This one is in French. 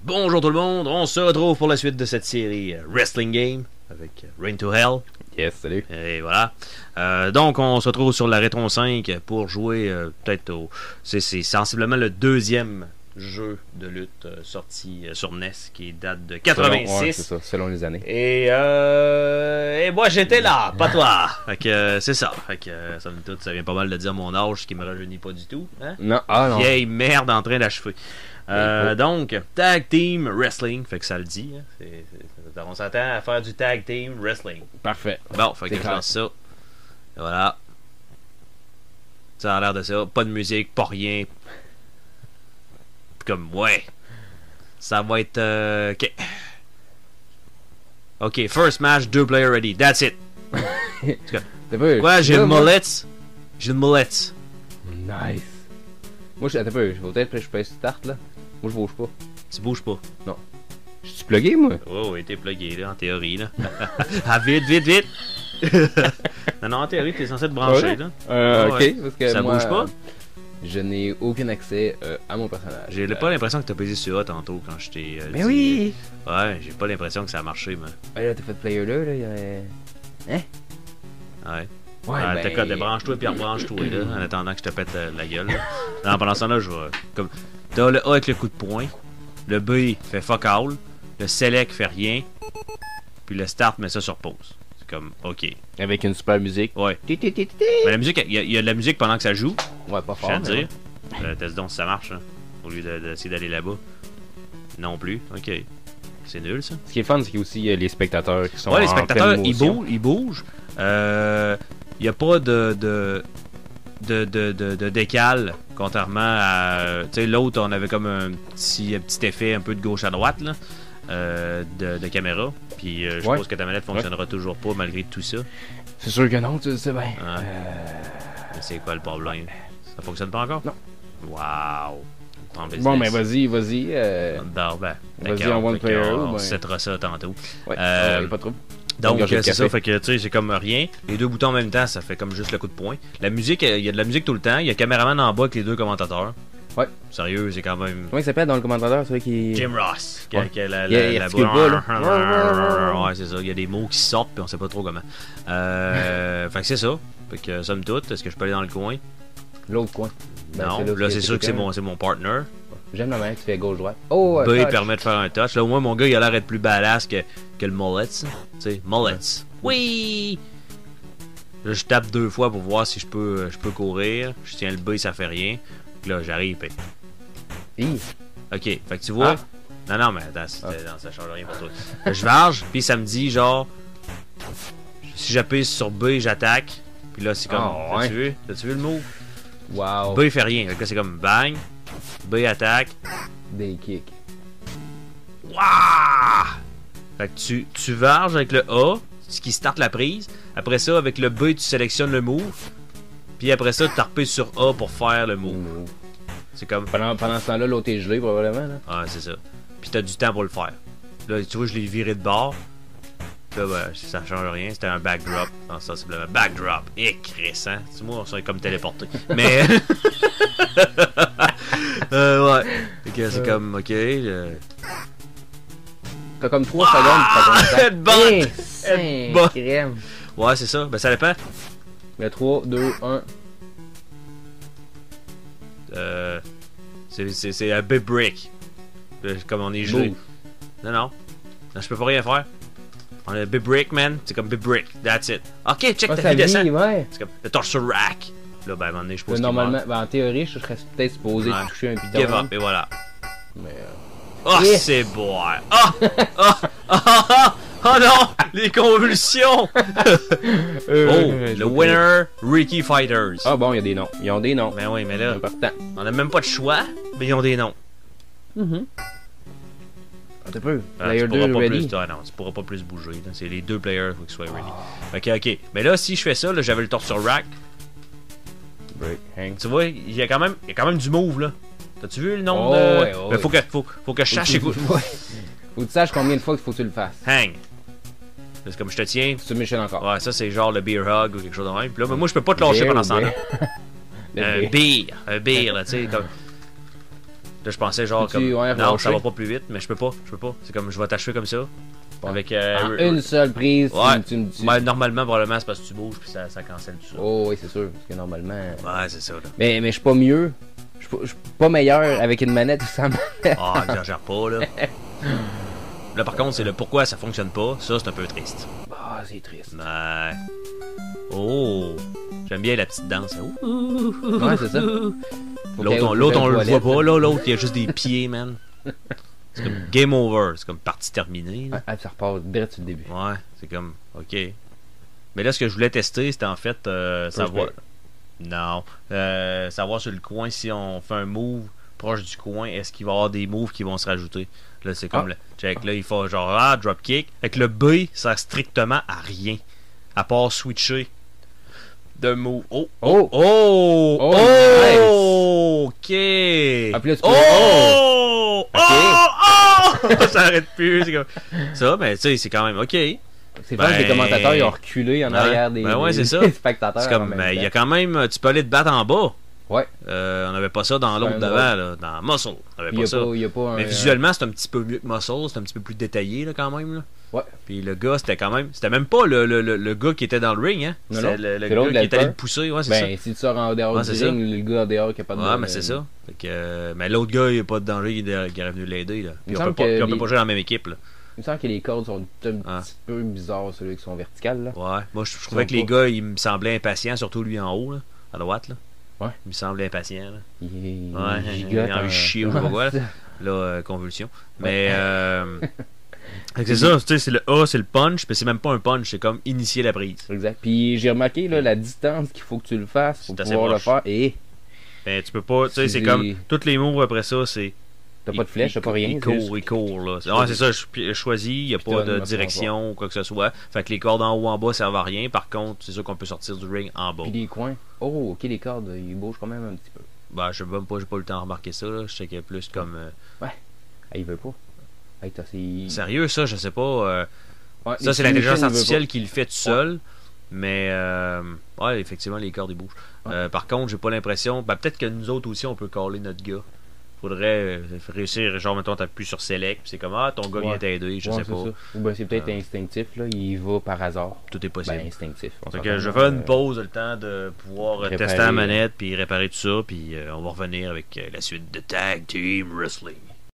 Bonjour tout le monde, on se retrouve pour la suite de cette série Wrestling Game avec Rain to Hell. Yes, salut. Et voilà. Donc on se retrouve sur la Retron 5 pour jouer peut-être au... C'est sensiblement le deuxième jeu de lutte sorti sur NES qui date de 86. Ouais, c'est ça, selon les années. Et moi j'étais là, pas toi. Fait que c'est ça. Fait que somme toute, ça vient pas mal de dire mon âge, ce qui me rajeunit pas du tout. Hein? Non, non. Vieille merde en train d'achever. Donc, Tag Team Wrestling, fait que ça le dit. Hein? On s'attend à faire du Tag Team Wrestling. Parfait. Bon, fait que je lance ça. Et voilà. Ça a l'air de ça. Pas de musique, pas rien. Comme, ouais. Ça va être... OK, first match, 2 player ready. That's it. Quoi, j'ai une molette. J'ai une molette. Nice. Moi, attends un peu, peut-être que je peux start là. Moi, je bouge pas. Tu bouges pas. Non. Je suis plugué, moi. Oh, oui, t'es plugué, là, en théorie, là. Ah, vite. non, en théorie, t'es censé te brancher, ouais. là. Ok, ouais. parce que ça moi, bouge pas? Je n'ai aucun accès à mon personnage. J'ai pas l'impression que t'as pesé sur A tantôt quand je t'ai mais dit... oui! Ouais, j'ai pas l'impression que ça a marché, mais... Ouais, là, t'as fait player là, il y a... Hein? Ouais. Ouais, T'as qu'à débranche-toi puis rebranche-toi, là, en attendant que je te pète la gueule, là. Non, pendant ce temps-là, je vais... Comme... T'as le A avec le coup de poing, le B fait fuck all, le select fait rien, puis le start met ça sur pause. C'est comme, OK. Avec une super musique. Ouais. Mais la musique, il y a de la musique pendant que ça joue. Ouais, pas fort. Je viens de dire. Teste donc si ça marche, hein, au lieu d'essayer d'aller là-bas. Non plus. OK. C'est nul, ça. Ce qui est fun, c'est qu'il y a aussi les spectateurs qui sont ouais, les en spectateurs, pleine ils motion. bougent. Il n'y a pas de décale, contrairement à... Tu sais, l'autre, on avait comme un petit effet un peu de gauche à droite, là, de caméra. Puis je suppose que ta manette fonctionnera toujours pas malgré tout ça. C'est sûr que non, tu le sais bien. Mais c'est quoi le problème? Ça fonctionne pas encore? Non. Wow. Bon, mais vas-y. Vas-y, en one player. On settera ça tantôt. Ouais, pas trop. Donc, c'est ça, fait que, tu sais, c'est comme rien. Les deux boutons en même temps, ça fait comme juste le coup de poing. La musique, il y a de la musique tout le temps. Il y a caméraman en bas avec les deux commentateurs. Ouais. Sérieux, c'est quand même... Comment il s'appelle dans le commentateur, celui qui... Jim Ross. Qui a la là. ouais, c'est ça. Il y a des mots qui sortent, puis on sait pas trop comment. Fait que c'est ça. Fait que, somme toute, est-ce que je peux aller dans le coin? L'autre coin. Non, là, c'est sûr que c'est mon partner. J'aime la manière que tu fais gauche-droite. Oh, B, il permet de faire un touch. Là, au moins, mon gars, il a l'air d'être plus badass que le Mullets. Tu sais, Mullets. Oui! Là, je tape 2 fois pour voir si je peux courir. Je tiens le B, ça fait rien. Puis là, j'arrive. Hi. Ok, fait que tu vois. Non, mais attends, ça change rien pour toi. Je varge, puis ça me dit genre. Si j'appuie sur B, j'attaque. Puis là, c'est comme. T'as-tu vu le move? Wow. B, il fait rien. Fait que là, c'est comme bang. B, attaque. Des kicks. Wouah! Fait que tu varges avec le A, ce qui starte la prise. Après ça, avec le B, tu sélectionnes le move. Puis après ça, tu repères sur A pour faire le move. C'est comme... Pendant ce temps-là, l'autre est gelé, probablement. Là. Ah, c'est ça. Puis t'as du temps pour le faire. Là, tu vois, je l'ai viré de bord. Là, ben, ça change rien. C'était un backdrop. Non, sensiblement. Backdrop. Et crissant. Tu vois, on serait comme téléporté. Mais... ouais. Ok, c'est comme, ok. T'as comme 3 secondes pour Headbutt! Crème. Ouais, c'est ça. Ben, ça dépend. Le 3, 2, 1. C'est un big break. Comme on est gelé. Non, je peux pas rien faire. On a big break, man. C'est comme big break. That's it. Ok, check ta vie descend. Ouais. C'est comme le torse rack. Là, ben, à un moment donné, je pense normalement, en théorie, je serais peut-être supposé toucher un bidon. Give up, et voilà. Mais oh, c'est beau. Oh non! Les convulsions! Le winner, Ricky Fighters. Ah bon, il y a des noms. Ils ont des noms. Ben oui, mais là, important. On a même pas de choix, mais ils ont des noms. T'as peu. Tu Player 2 ready. Non, tu pourras pas plus bouger. C'est les 2 players, il faut qu'ils soient ready. Ok. Mais là, si je fais ça, là, j'avais le torse sur rack. Break, hang. Tu vois, il y a quand même du move, là. T'as-tu vu le nombre de... Mais faut que je sache écoute. Faut que tu saches combien de fois il faut que tu le fasses. Hang. C'est comme je te tiens. Tu Michel encore. Ouais, ça c'est genre le beer hug ou quelque chose de même. Puis là, moi je peux pas te lâcher pendant ce temps-là. Un beer, là, tu sais. Comme... Là, je pensais genre Peux-tu, comme. ouais, Non, relâcher? ça va pas plus vite, mais je peux pas. C'est comme je vais t'achever comme ça. Avec. En une seule prise, Ouais. tu me dis. Ben, normalement, probablement, c'est parce que tu bouges puis ça cancelle tout ça. Oh, oui, c'est sûr. Parce que normalement. Ouais, c'est ça, là. Mais je suis pas mieux. Je suis pas meilleur avec une manette ou sans manette. Ah, exagère pas, là. Là, par contre, c'est le pourquoi ça fonctionne pas. Ça, c'est un peu triste. Ah, c'est triste. Ouais. Oh! J'aime bien la petite danse. Ouais, c'est ça. L'autre, on le voit pas, là. L'autre, il y a juste des pieds, man. C'est comme game over. C'est comme partie terminée. Là. Ah, ça repart direct sur le début. Ouais, c'est comme, ok. Mais là, ce que je voulais tester, c'était en fait savoir. Non. Savoir sur le coin, si on fait un move proche du coin, est-ce qu'il va y avoir des moves qui vont se rajouter. Là, c'est comme le check. Là, il faut genre, dropkick. Avec le B, ça sert strictement à rien. À part switcher de move. Oh! Oh! Oh! Oh, Oh! Ok! Ah, puis là, tu peux... Oh! Ok. Oh! Ça arrête plus. C'est comme... Ça, mais tu sais, c'est quand même ok. C'est vrai que les commentateurs, ils ont reculé en arrière des, ouais, c'est ça. des spectateurs. C'est comme, mais il y a quand même, tu peux aller te battre en bas. Ouais. On n'avait pas ça dans l'autre d'avant, là, dans Muscle. On avait pas ça. Y a pas un... Mais visuellement, c'est un petit peu mieux que Muscle, c'est un petit peu plus détaillé, là, quand même. Là. Ouais. Puis le gars, c'était quand même. C'était même pas le gars qui était dans le ring, hein. Non, C'est non. le C'est gars l'autre, qui était allé l'helper. le pousser, ouais, c'est ça. Ben, si tu sors en dehors Ouais, du c'est ring, le gars dehors qui a pas de... Ouais, mais c'est ça. Fait que, mais l'autre gars, il a pas de danger, il est venu l'aider, là. Puis Il me on semble peut que pas jouer dans la même équipe, là. Il me semble que les cordes sont un petit peu bizarres, ceux qui sont verticales, là. Ouais. Moi, je trouvais que les gars, ils me semblaient impatients, surtout lui en haut, là, à droite, là. Ouais. Il me semblait impatient, là. Il Il a envie de chier ou je sais pas quoi, là. Là, convulsion. Mais, fait que c'est ça, tu sais, c'est le A, c'est le punch, mais c'est même pas un punch, c'est comme initier la prise. Exact. Puis j'ai remarqué, là, la distance qu'il faut que tu le fasses pour C'est assez pouvoir le proche. faire. Et Ben, tu peux pas, tu sais, c'est C'est- comme, toutes les moves après ça, c'est. t'as pas de flèche, t'as pas rien. Il c'est juste- court, là. Ouais, c'est ça, je choisis, il n'y a pas de Pitonne, direction ou quoi que ce soit. Fait que les cordes en haut en bas servent à rien. Par contre, c'est sûr qu'on peut sortir du ring en bas. Puis les coins. Oh, ok, les cordes, ils bougent quand même un petit peu. Ben, je sais même pas, j'ai pas eu le temps de remarquer ça, là. Je sais qu'il y a plus comme. Ah, il veut pas. Hey, t'as ces... Sérieux, ça, je sais pas. Ouais, Ça, les c'est l'intelligence submissions, il veut artificielle qui le fait tout seul. Mais, ouais, effectivement, les cordes, ils bougent. Ouais. Par contre, j'ai pas l'impression. Ben, peut-être que nous autres aussi, on peut caller notre gars. Faudrait réussir, genre, mettons, t'appuies sur Select, puis c'est comme, ton gars vient t'aider, je Ouais, sais c'est pas. ça. Ou ben c'est peut-être instinctif, là. Il va par hasard. Tout est possible. Ben, instinctif. on Fait s'entend, que je vais là. faire une pause, le temps de pouvoir Réparer, tester la manette, puis réparer tout ça, puis on va revenir avec la suite de Tag Team Wrestling.